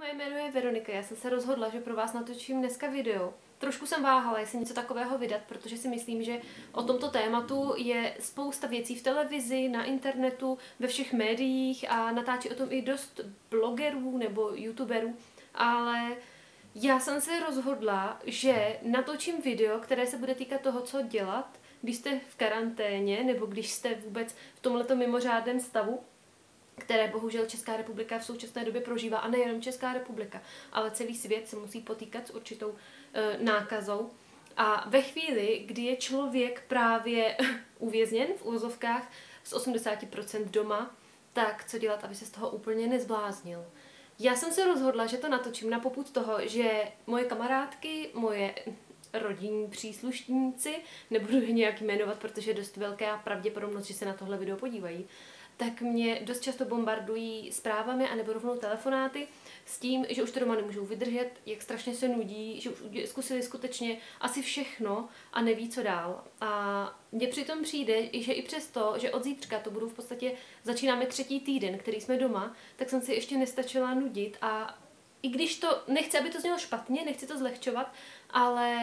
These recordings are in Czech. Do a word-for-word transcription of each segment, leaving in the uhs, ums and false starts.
Moje jméno je Veronika, já jsem se rozhodla, že pro vás natočím dneska video. Trošku jsem váhala, jestli něco takového vydat, protože si myslím, že o tomto tématu je spousta věcí v televizi, na internetu, ve všech médiích a natáčí o tom i dost blogerů nebo youtuberů, ale já jsem se rozhodla, že natočím video, které se bude týkat toho, co dělat, když jste v karanténě nebo když jste vůbec v tomhleto mimořádném stavu, které bohužel Česká republika v současné době prožívá, a nejenom Česká republika, ale celý svět se musí potýkat s určitou e, nákazou. A ve chvíli, kdy je člověk právě uvězněn v úvozovkách z osmdesát procent doma, tak co dělat, aby se z toho úplně nezbláznil. Já jsem se rozhodla, že to natočím na popud toho, že moje kamarádky, moje rodinní příslušníci, nebudu je nějak jmenovat, protože je dost velká pravděpodobnost, že se na tohle video podívají, tak mě dost často bombardují zprávami anebo rovnou telefonáty s tím, že už to doma nemůžou vydržet, jak strašně se nudí, že už zkusili skutečně asi všechno a neví, co dál. A mně přitom přijde, že i přesto, že od zítřka to budou v podstatě, začínáme třetí týden, který jsme doma, tak jsem si ještě nestačila nudit a i když to, nechci, aby to znělo špatně, nechci to zlehčovat, ale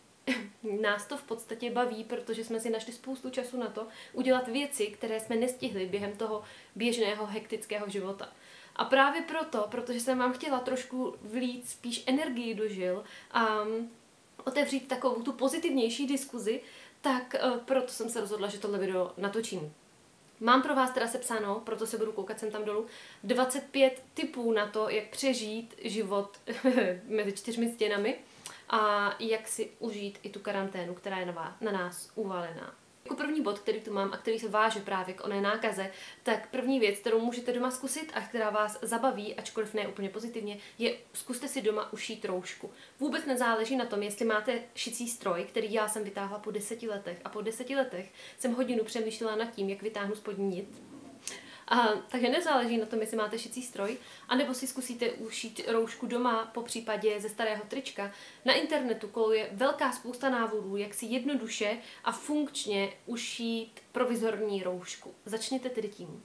nás to v podstatě baví, protože jsme si našli spoustu času na to udělat věci, které jsme nestihli během toho běžného hektického života. A právě proto, protože jsem vám chtěla trošku vlít spíš energii do žil a otevřít takovou tu pozitivnější diskuzi, tak proto jsem se rozhodla, že tohle video natočím. Mám pro vás teda sepsáno, proto se budu koukat sem tam dolů, dvacet pět tipů na to, jak přežít život mezi čtyřmi stěnami a jak si užít i tu karanténu, která je na, vás, na nás uvalená. Jako první bod, který tu mám a který se váže právě k oné nákaze, tak první věc, kterou můžete doma zkusit a která vás zabaví, ačkoliv ne úplně pozitivně, je zkuste si doma ušít roušku. Vůbec nezáleží na tom, jestli máte šicí stroj, který já jsem vytáhla po deseti letech a po deseti letech jsem hodinu přemýšlela nad tím, jak vytáhnu spodní nit. A, takže nezáleží na tom, jestli máte šicí stroj, anebo si zkusíte ušít roušku doma, po případě ze starého trička. Na internetu koluje velká spousta návodů, jak si jednoduše a funkčně ušít provizorní roušku. Začněte tedy tím.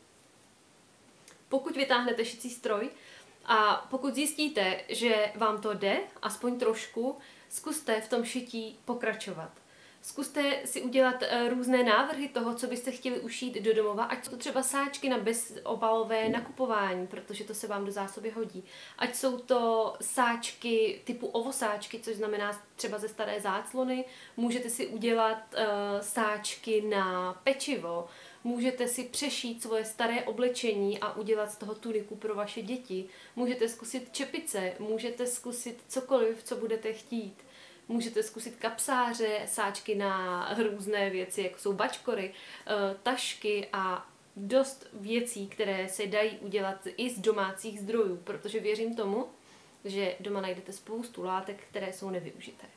Pokud vytáhnete šicí stroj a pokud zjistíte, že vám to jde, aspoň trošku, zkuste v tom šití pokračovat. Zkuste si udělat různé návrhy toho, co byste chtěli ušít do domova, ať jsou to třeba sáčky na bezobalové nakupování, protože to se vám do zásoby hodí. Ať jsou to sáčky typu ovosáčky, což znamená třeba ze staré záclony. Můžete si udělat uh, sáčky na pečivo. Můžete si přešít svoje staré oblečení a udělat z toho tuniku pro vaše děti. Můžete zkusit čepice, můžete zkusit cokoliv, co budete chtít. Můžete zkusit kapsáře, sáčky na různé věci, jako jsou bačkory, tašky a dost věcí, které se dají udělat i z domácích zdrojů, protože věřím tomu, že doma najdete spoustu látek, které jsou nevyužité.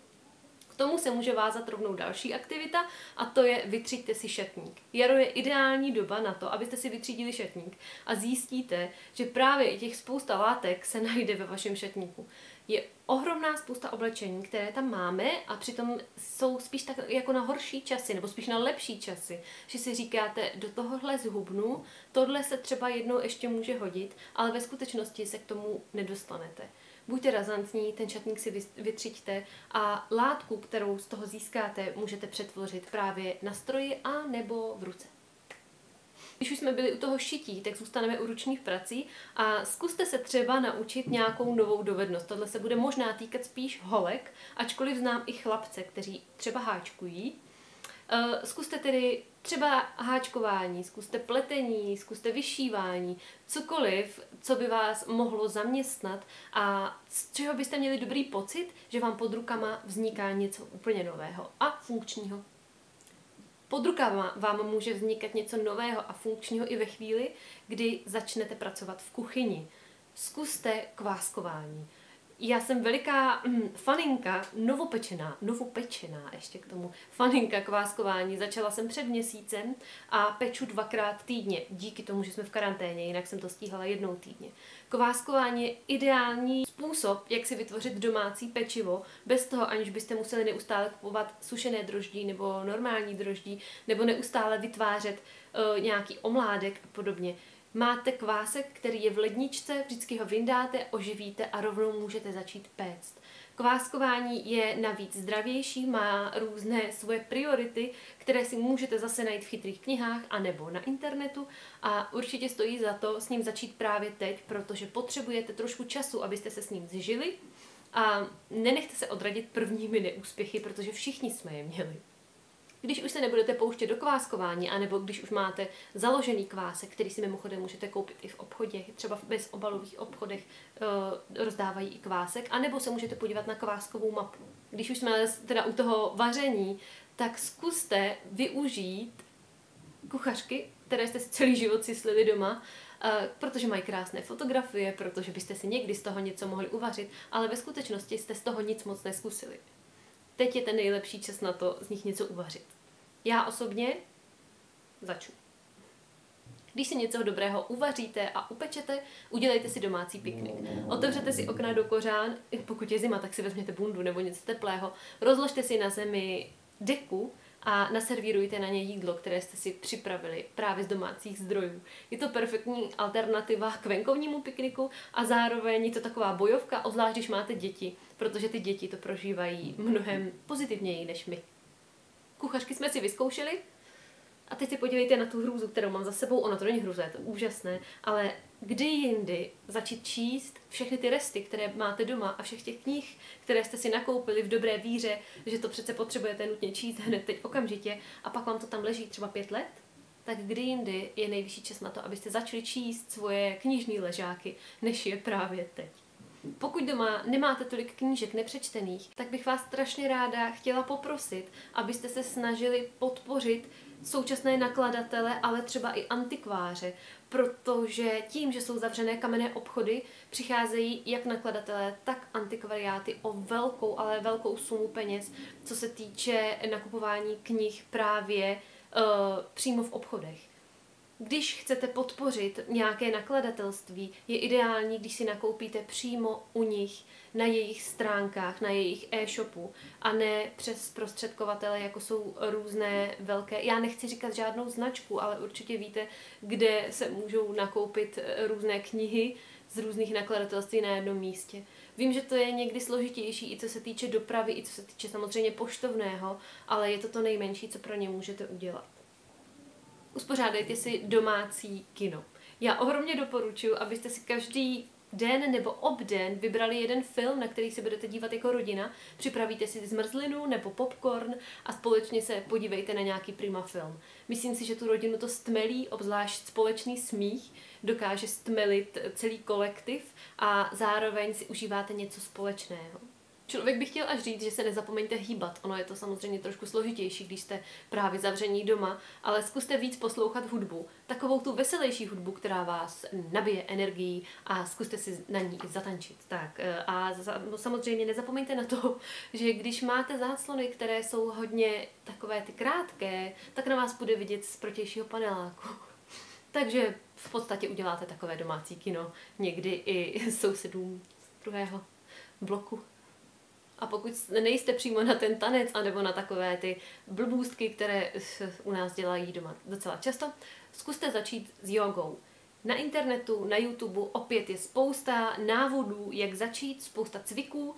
K tomu se může vázat rovnou další aktivita a to je vytřiďte si šatník. Jaro je ideální doba na to, abyste si vytřídili šatník a zjistíte, že právě těch spousta látek se najde ve vašem šatníku. Je ohromná spousta oblečení, které tam máme a přitom jsou spíš tak jako na horší časy, nebo spíš na lepší časy, že si říkáte, do tohohle zhubnu, tohle se třeba jednou ještě může hodit, ale ve skutečnosti se k tomu nedostanete. Buďte razantní, ten šatník si vytřiďte a látku, kterou z toho získáte, můžete přetvořit právě na stroji a nebo v ruce. Když už jsme byli u toho šití, tak zůstaneme u ručních prací a zkuste se třeba naučit nějakou novou dovednost. Tohle se bude možná týkat spíš holek, ačkoliv znám i chlapce, kteří třeba háčkují. Zkuste tedy třeba háčkování, zkuste pletení, zkuste vyšívání, cokoliv, co by vás mohlo zaměstnat a z čeho byste měli dobrý pocit, že vám pod rukama vzniká něco úplně nového a funkčního. Pod rukama vám může vznikat něco nového a funkčního i ve chvíli, kdy začnete pracovat v kuchyni. Zkuste kváskování. Já jsem veliká mm, faninka, novopečená, novopečená ještě k tomu, faninka kváskování. Začala jsem před měsícem a peču dvakrát týdně, díky tomu, že jsme v karanténě, jinak jsem to stíhala jednou týdně. Kváskování je ideální způsob, jak si vytvořit domácí pečivo, bez toho, aniž byste museli neustále kupovat sušené droždí nebo normální droždí, nebo neustále vytvářet uh, nějaký omládek a podobně. Máte kvásek, který je v ledničce, vždycky ho vyndáte, oživíte a rovnou můžete začít péct. Kváskování je navíc zdravější, má různé svoje priority, které si můžete zase najít v chytrých knihách anebo na internetu a určitě stojí za to s ním začít právě teď, protože potřebujete trošku času, abyste se s ním zžili a nenechte se odradit prvními neúspěchy, protože všichni jsme je měli. Když už se nebudete pouštět do kváskování, anebo když už máte založený kvásek, který si mimochodem můžete koupit i v obchodě, třeba v bezobalových obchodech e, rozdávají i kvásek, anebo se můžete podívat na kváskovou mapu. Když už jsme teda u toho vaření, tak zkuste využít kuchařky, které jste si celý život syslili doma, e, protože mají krásné fotografie, protože byste si někdy z toho něco mohli uvařit, ale ve skutečnosti jste z toho nic moc neskusili. Teď je ten nejlepší čas na to z nich něco uvařit. Já osobně začnu. Když si něco dobrého uvaříte a upečete, udělejte si domácí piknik. Otevřete si okna do kořán, pokud je zima, tak si vezměte bundu nebo něco teplého, rozložte si na zemi deku a naservírujte na ně jídlo, které jste si připravili právě z domácích zdrojů. Je to perfektní alternativa k venkovnímu pikniku a zároveň je to taková bojovka, obzvlášť když máte děti, protože ty děti to prožívají mnohem pozitivněji než my. Kuchařky jsme si vyzkoušeli a teď si podívejte na tu hrůzu, kterou mám za sebou. Ono to není hrůza, je to úžasné, ale kdy jindy začít číst všechny ty resty, které máte doma a všech těch knih, které jste si nakoupili v dobré víře, že to přece potřebujete nutně číst hned teď okamžitě a pak vám to tam leží třeba pět let, tak kdy jindy je nejvyšší čas na to, abyste začali číst svoje knižní ležáky, než je právě teď. Pokud doma nemáte tolik knížek nepřečtených, tak bych vás strašně ráda chtěla poprosit, abyste se snažili podpořit současné nakladatele, ale třeba i antikváře, protože tím, že jsou zavřené kamenné obchody, přicházejí jak nakladatelé, tak antikvariáty o velkou, ale velkou sumu peněz, co se týče nakupování knih právě uh, přímo v obchodech. Když chcete podpořit nějaké nakladatelství, je ideální, když si nakoupíte přímo u nich, na jejich stránkách, na jejich e-shopu a ne přes zprostředkovatele, jako jsou různé velké, já nechci říkat žádnou značku, ale určitě víte, kde se můžou nakoupit různé knihy z různých nakladatelství na jednom místě. Vím, že to je někdy složitější, i co se týče dopravy, i co se týče samozřejmě poštovného, ale je to to nejmenší, co pro ně můžete udělat. Uspořádejte si domácí kino. Já ohromně doporučuji, abyste si každý den nebo obden vybrali jeden film, na který se budete dívat jako rodina, připravíte si zmrzlinu nebo popcorn a společně se podívejte na nějaký prima film. Myslím si, že tu rodinu to stmelí, obzvlášť společný smích dokáže stmelit celý kolektiv a zároveň si užíváte něco společného. Člověk by chtěl až říct, že se nezapomeňte hýbat. Ono je to samozřejmě trošku složitější, když jste právě zavření doma, ale zkuste víc poslouchat hudbu. Takovou tu veselější hudbu, která vás nabije energií a zkuste si na ní zatančit. Tak a no, samozřejmě nezapomeňte na to, že když máte záclony, které jsou hodně takové ty krátké, tak na vás bude vidět z protějšího paneláku. Takže v podstatě uděláte takové domácí kino někdy i sousedům z druhého bloku. A pokud nejste přímo na ten tanec, anebo na takové ty blbůstky, které u nás dělají doma docela často, zkuste začít s jogou. Na internetu, na YouTube opět je spousta návodů, jak začít, spousta cviků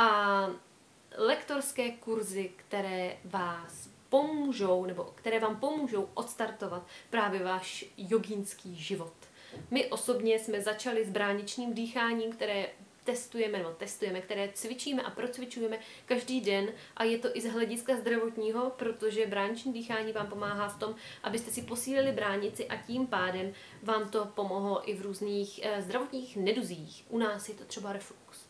a lektorské kurzy, které vás pomůžou, nebo které vám pomůžou odstartovat právě váš jogínský život. My osobně jsme začali s bráničním dýcháním, které testujeme, nebo testujeme, které cvičíme a procvičujeme každý den a je to i z hlediska zdravotního, protože brániční dýchání vám pomáhá v tom, abyste si posílili bránici a tím pádem vám to pomohlo i v různých eh, zdravotních neduzích. U nás je to třeba reflux.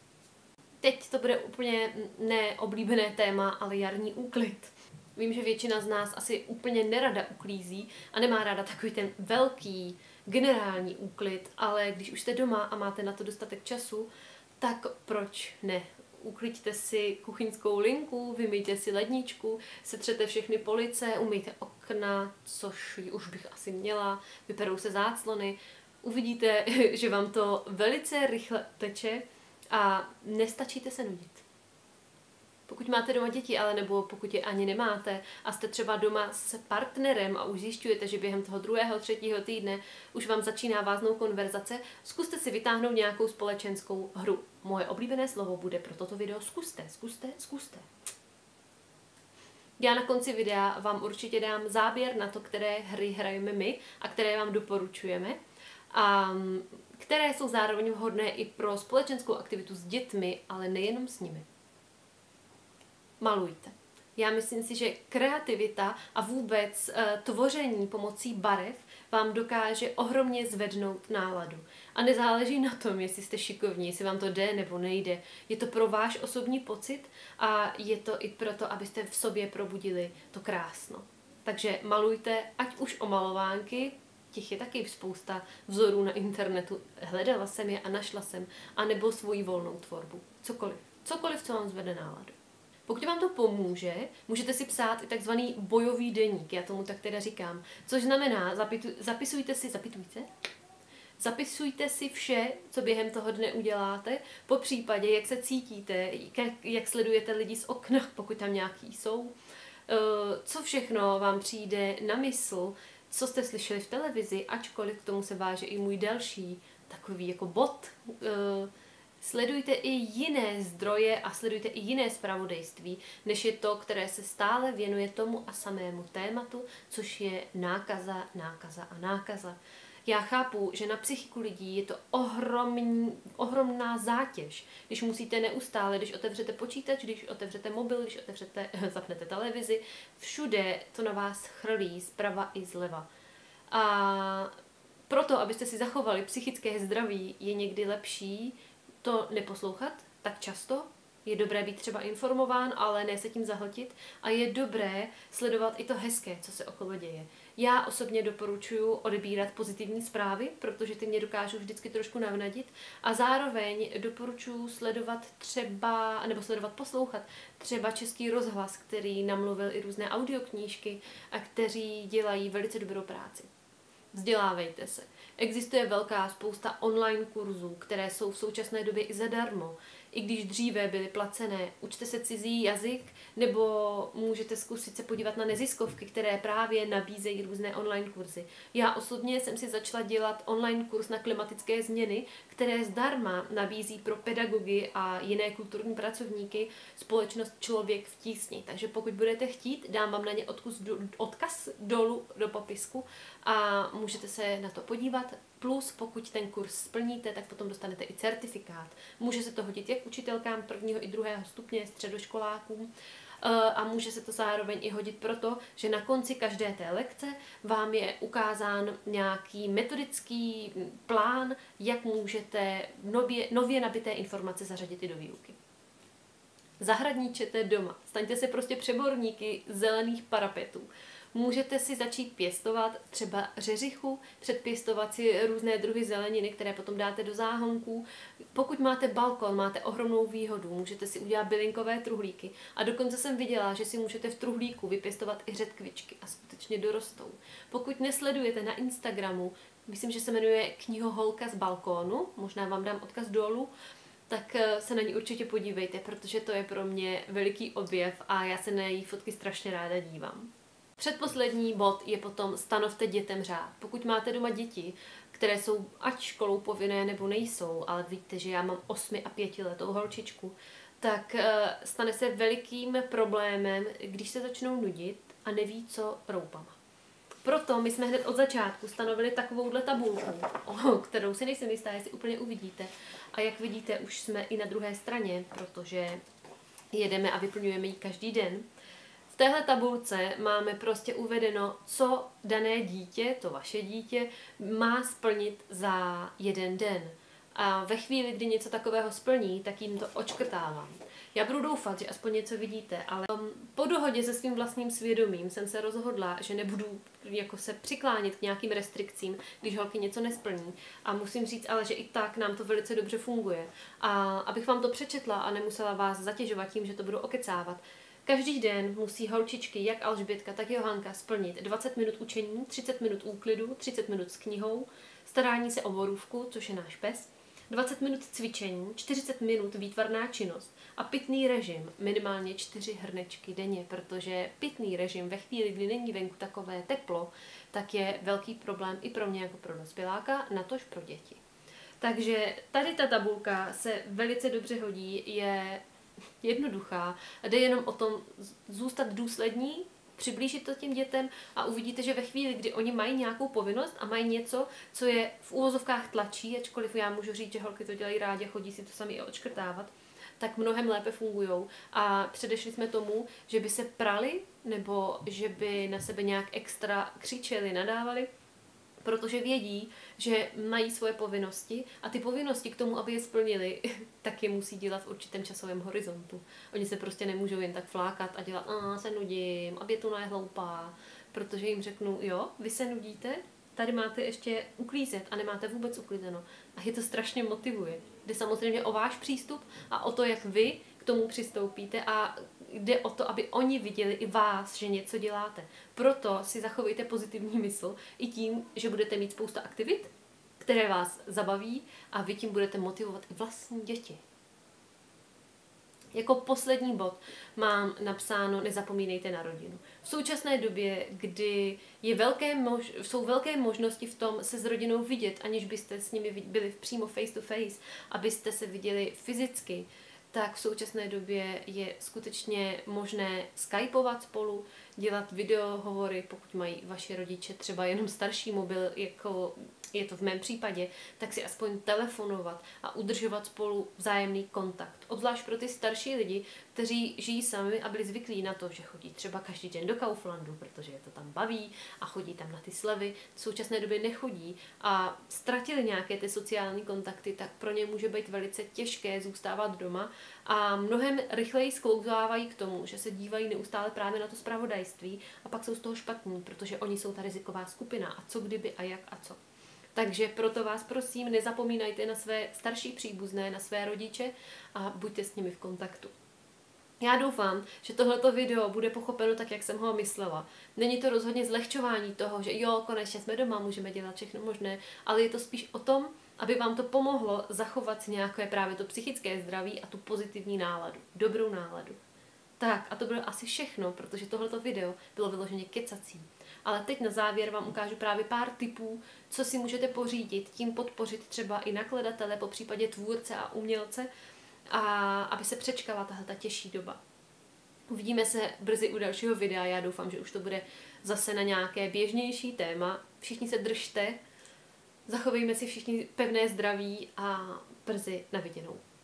Teď to bude úplně neoblíbené téma, ale jarní úklid. Vím, že většina z nás asi úplně nerada uklízí a nemá ráda takový ten velký generální úklid, ale když už jste doma a máte na to dostatek času, tak proč ne? Ukliďte si kuchyňskou linku, vymýjte si ledničku, setřete všechny police, umýjte okna, což už bych asi měla, vyperou se záclony. Uvidíte, že vám to velice rychle teče a nestačíte se nudit. Pokud máte doma děti, ale nebo pokud je ani nemáte a jste třeba doma s partnerem a už zjišťujete, že během toho druhého, třetího týdne už vám začíná váznout konverzace, zkuste si vytáhnout nějakou společenskou hru. Moje oblíbené slovo bude pro toto video zkuste, zkuste, zkuste. Já na konci videa vám určitě dám záběr na to, které hry hrajeme my a které vám doporučujeme. A které jsou zároveň vhodné i pro společenskou aktivitu s dětmi, ale nejenom s nimi. Malujte. Já myslím si, že kreativita a vůbec e, tvoření pomocí barev vám dokáže ohromně zvednout náladu. A nezáleží na tom, jestli jste šikovní, jestli vám to jde nebo nejde. Je to pro váš osobní pocit a je to i proto, abyste v sobě probudili to krásno. Takže malujte, ať už o malovánky, těch je taky spousta vzorů na internetu. Hledala jsem je a našla jsem. A nebo svoji volnou tvorbu. Cokoliv. Cokoliv, co vám zvede náladu. Pokud vám to pomůže, můžete si psát i takzvaný bojový deník, já tomu tak teda říkám. Což znamená, zapitu, zapisujte si, zapitujte, zapisujte si vše, co během toho dne uděláte, po případě, jak se cítíte, jak, jak sledujete lidi z okna, pokud tam nějaký jsou, co všechno vám přijde na mysl, co jste slyšeli v televizi, ačkoliv k tomu se váže i můj další takový jako bod. Sledujte i jiné zdroje a sledujte i jiné zpravodajství, než je to, které se stále věnuje tomu a samému tématu, což je nákaza, nákaza a nákaza. Já chápu, že na psychiku lidí je to ohromný, ohromná zátěž, když musíte neustále, když otevřete počítač, když otevřete mobil, když otevřete, zapnete televizi, všude to na vás chrlí zprava i zleva. A proto, abyste si zachovali psychické zdraví, je někdy lepší to neposlouchat tak často. Je dobré být třeba informován, ale ne se tím zahltit. A je dobré sledovat i to hezké, co se okolo děje. Já osobně doporučuji odebírat pozitivní zprávy, protože ty mě dokážou vždycky trošku navnadit. A zároveň doporučuji sledovat třeba, nebo sledovat, poslouchat třeba Český rozhlas, který namluvil i různé audioknížky a kteří dělají velice dobrou práci. Vzdělávejte se. Existuje velká spousta online kurzů, které jsou v současné době i zadarmo. I když dříve byly placené, učte se cizí jazyk, nebo můžete zkusit se podívat na neziskovky, které právě nabízejí různé online kurzy. Já osobně jsem si začala dělat online kurz na klimatické změny, které zdarma nabízí pro pedagogy a jiné kulturní pracovníky společnost Člověk v tísni. Takže pokud budete chtít, dám vám na ně odkaz, odkaz dolů do popisku a můžete se na to podívat. Plus, pokud ten kurz splníte, tak potom dostanete i certifikát. Může se to hodit jak učitelkám prvního i druhého stupně, středoškolákům, a může se to zároveň i hodit proto, že na konci každé té lekce vám je ukázán nějaký metodický plán, jak můžete nově, nově nabité informace zařadit i do výuky. Zahradníčete doma. Staňte se prostě přeborníky zelených parapetů. Můžete si začít pěstovat třeba řeřichu, předpěstovat si různé druhy zeleniny, které potom dáte do záhonků. Pokud máte balkon, máte ohromnou výhodu, můžete si udělat bylinkové truhlíky. A dokonce jsem viděla, že si můžete v truhlíku vypěstovat i řetkvičky a skutečně dorostou. Pokud nesledujete na Instagramu, myslím, že se jmenuje Knihoholka z balkónu, možná vám dám odkaz dolů, tak se na ní určitě podívejte, protože to je pro mě veliký objev a já se na její fotky strašně ráda dívám. Předposlední bod je potom stanovte dětem řád. Pokud máte doma děti, které jsou ať školou povinné nebo nejsou, ale víte, že já mám osmi a pětiletou holčičku, tak stane se velikým problémem, když se začnou nudit a neví, co roupama. Proto my jsme hned od začátku stanovili takovouhle tabulku, kterou si nejsem jistá, jestli úplně uvidíte. A jak vidíte, už jsme i na druhé straně, protože jedeme a vyplňujeme ji každý den. V téhle tabulce máme prostě uvedeno, co dané dítě, to vaše dítě, má splnit za jeden den. A ve chvíli, kdy něco takového splní, tak jim to odškrtávám. Já budu doufat, že aspoň něco vidíte, ale po dohodě se svým vlastním svědomím jsem se rozhodla, že nebudu jako se přiklánit k nějakým restrikcím, když holky něco nesplní. A musím říct ale, že i tak nám to velice dobře funguje. A abych vám to přečetla a nemusela vás zatěžovat tím, že to budu okecávat, každý den musí holčičky, jak Alžbětka, tak Johanka, splnit dvacet minut učení, třicet minut úklidu, třicet minut s knihou, starání se o borůvku, což je náš pes, dvacet minut cvičení, čtyřicet minut výtvarná činnost a pitný režim, minimálně čtyři hrnečky denně, protože pitný režim ve chvíli, kdy není venku takové teplo, tak je velký problém i pro mě jako pro dospěláka, natož pro děti. Takže tady ta tabulka se velice dobře hodí, je jednoduchá. Jde jenom o tom zůstat důslední, přiblížit to těm dětem a uvidíte, že ve chvíli, kdy oni mají nějakou povinnost a mají něco, co je v úvozovkách tlačí, ačkoliv já můžu říct, že holky to dělají rádi, chodí si to sami i odškrtávat, tak mnohem lépe fungujou. A předešli jsme tomu, že by se prali nebo že by na sebe nějak extra křičeli, nadávali, protože vědí, že mají svoje povinnosti a ty povinnosti k tomu, aby je splnili, tak je musí dělat v určitém časovém horizontu. Oni se prostě nemůžou jen tak flákat a dělat, a se nudím, aby to je hloupá, protože jim řeknu, jo, vy se nudíte, tady máte ještě uklízet a nemáte vůbec uklízeno. A je to strašně motivuje. Jde samozřejmě o váš přístup a o to, jak vy k tomu přistoupíte a jde o to, aby oni viděli i vás, že něco děláte. Proto si zachovejte pozitivní mysl i tím, že budete mít spousta aktivit, které vás zabaví a vy tím budete motivovat i vlastní děti. Jako poslední bod mám napsáno nezapomínejte na rodinu. V současné době, kdy je velké mož- jsou velké možnosti v tom se s rodinou vidět, aniž byste s nimi byli přímo face to face, abyste se viděli fyzicky, tak v současné době je skutečně možné skypovat spolu, dělat videohovory, pokud mají vaši rodiče třeba jenom starší mobil, jako je to v mém případě, tak si aspoň telefonovat a udržovat spolu vzájemný kontakt. Obzvlášť pro ty starší lidi, kteří žijí sami a byli zvyklí na to, že chodí třeba každý den do Kauflandu, protože je to tam baví a chodí tam na ty slevy. V současné době nechodí a ztratili nějaké ty sociální kontakty, tak pro ně může být velice těžké zůstávat doma a mnohem rychleji sklouzávají k tomu, že se dívají neustále právě na to zpravodajství a pak jsou z toho špatní, protože oni jsou ta riziková skupina a co kdyby a jak a co. Takže proto vás prosím, nezapomínajte na své starší příbuzné, na své rodiče a buďte s nimi v kontaktu. Já doufám, že tohleto video bude pochopeno tak, jak jsem ho myslela. Není to rozhodně zlehčování toho, že jo, konečně jsme doma, můžeme dělat všechno možné, ale je to spíš o tom, aby vám to pomohlo zachovat si nějaké právě to psychické zdraví a tu pozitivní náladu, dobrou náladu. Tak a to bylo asi všechno, protože tohleto video bylo vyloženě kecací. Ale teď na závěr vám ukážu právě pár tipů, co si můžete pořídit, tím podpořit třeba i nakladatele, po případě tvůrce a umělce, a aby se přečkala tahle těžší doba. Uvidíme se brzy u dalšího videa, já doufám, že už to bude zase na nějaké běžnější téma. Všichni se držte, zachovejme si všichni pevné zdraví a brzy na viděnou.